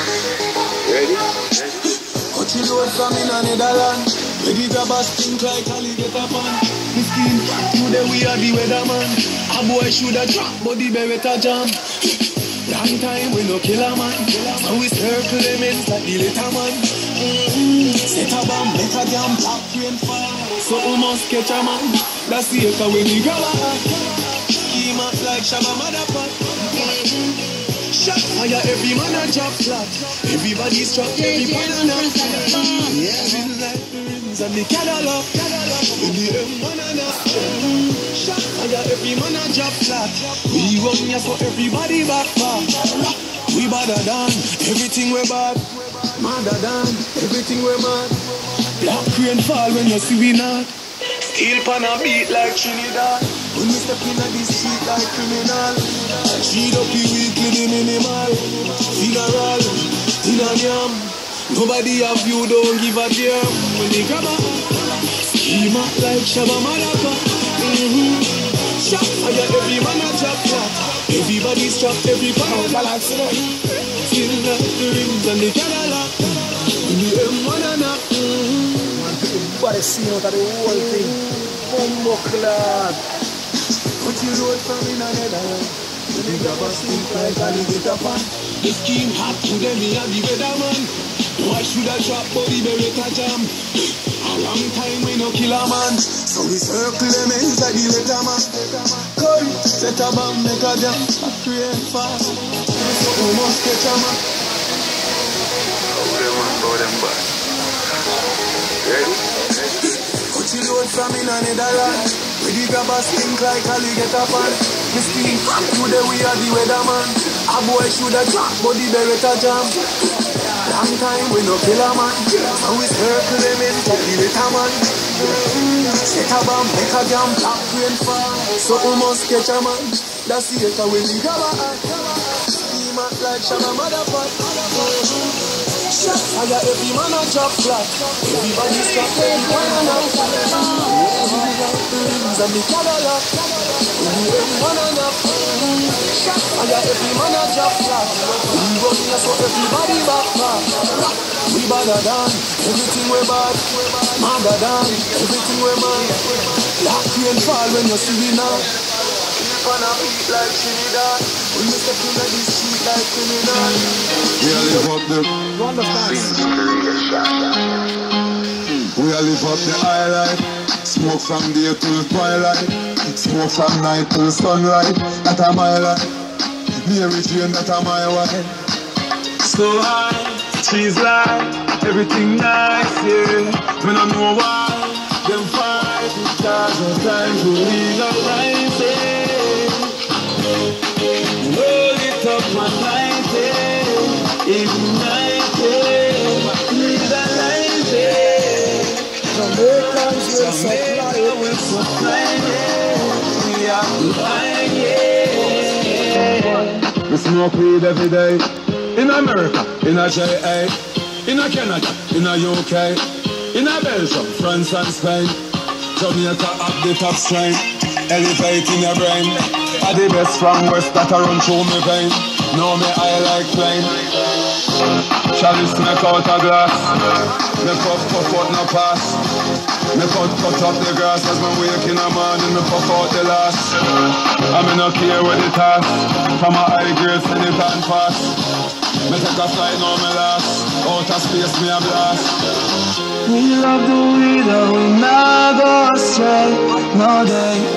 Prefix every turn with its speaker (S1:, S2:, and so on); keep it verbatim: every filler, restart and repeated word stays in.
S1: Ready?
S2: Cut you load from in a Netherlands. Ready grab a stink like alligator pan. Miskin, today we are the weatherman. A boy shoulda drop, but the beretta jam. Long time we no kill a man. So we circle them ends like the little man. Mm-hmm. Set a bomb, make a damn black rain fall. So we must catch a man. That's the echo when we grab a hat. Scheme up like Shabba Motherfucker. Shot fire, every man a drop flat. Everybody's trapped, every man a knock. Yeah, like the rims and the Cadillac. In the M one and a shot fire, every man a drop flat. We run ya so everybody back back. We badder than everything we bad. Madder than everything we mad. Black rain fall when you see we not. Steel pan a beat like Trinidad. When we step in the street like criminal. Cheat up the weekly, the minimal. Funeral, in a yam. Nobody of you don't give a damn. When they grab a scheme up like Shabba Motherfucker. Mm-hmm. Shot fire, every man a drop flat. Everybody's trapped, every pound balance. Still like the rims and the Cadillac. In the M one and a everybody seen out of the whole thing. Bumbo clad. Put your road from in a Netherlands. When they grab a stink like alligator pan. The scheme hot to them, me and the weatherman. Why should I drop body beretta jam? A long time we no kill a man. So we circle them ends like the letterman. Curry, set a bomb, make a jam. A create fast. So we must catch a man.
S1: How them man, how them back? Ready?
S2: Put your load from in a Netherlands. Ready grab a stink like alligator pan. Miskin, today we are the weatherman. A boy shoulda drop, but the beretta jam. Long time we no kill a man. So we circle them in like the little man. Set a bomb, make a jam, black rain fall. So we must catch a man. That's the echo when we grab a hat. Scheme up like Shabba Motherfucker. Shot fire, every man a drop flat. Everybody's trapped, every man a knock. And the Cadillac. Every man a knock. Shot fire, every man a drop flat. We run here so everybody back back. We badder than everything we bad. Madder than everything we mad. Black rain fall when you see we now. On a beat like Trinidad. When you step in the street like criminal.
S3: We a live up the
S2: You understand?
S3: We a live up the highlight. Smoke from day till twilight. Smoke from night till sunlight. That a my life. Mary Jane, that a my wife.
S4: So high, she's like everything nice, yeah. When I know why them fight, because no time to legalize it. Roll it up my night, yeah. Ignite it, legalize it.
S2: Jamaicans will supply
S4: Jamaica will supply it. We are supplying it.
S3: We smoke weed every day. In America, in a J A, in a Canada, in a U K, in a Belgium, France and Spain. Jamaica up the top strain, elevating your brain. Are the best from West that I run through me vein. Know me I like plain. Chalice make out a glass. Me puff puff out no pass. Me cut cut up the grass as me wake in the morning. Me puff out the last. I me no care where the task. From a high grade send it and pass. Me take a flight now me last. Outer space me a blast.
S4: We love the weed and we not go astray. No day,